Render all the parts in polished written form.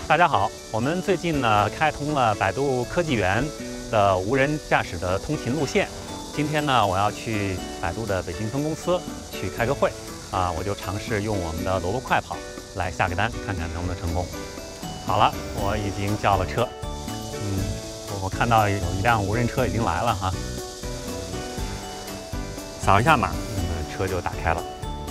大家好，我们最近呢开通了百度科技园的无人驾驶的通勤路线。今天呢，我要去百度的北京分公司去开个会我就尝试用我们的萝卜快跑来下个单，看看能不能成功。好了，我已经叫了车，我看到有一辆无人车已经来了哈，扫一下码，车就打开了。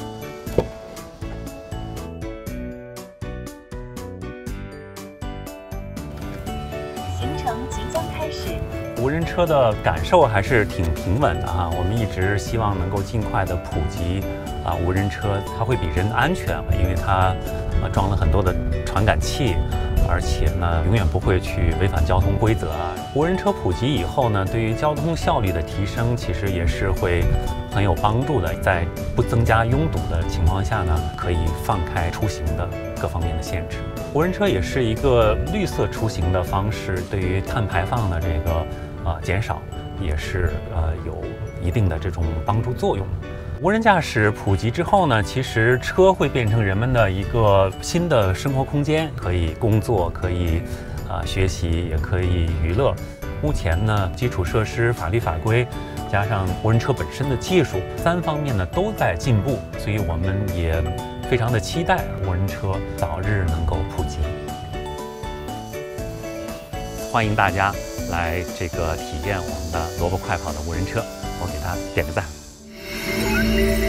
即将开始。 无人车的感受还是挺平稳的哈，我们一直希望能够尽快的普及无人车，它会比人安全，因为它装了很多的传感器，而且呢永远不会去违反交通规则无人车普及以后呢，对于交通效率的提升，其实也是会很有帮助的。在不增加拥堵的情况下呢，可以放开出行的各方面的限制。 无人车也是一个绿色出行的方式，对于碳排放的这个减少也是有一定的这种帮助作用。无人驾驶普及之后呢，其实车会变成人们的一个新的生活空间，可以工作，可以学习，也可以娱乐。目前呢，基础设施、法律法规加上无人车本身的技术3方面呢都在进步，所以我们也 非常的期待无人车早日能够普及，欢迎大家来这个体验我们的萝卜快跑的无人车，我给它点个赞。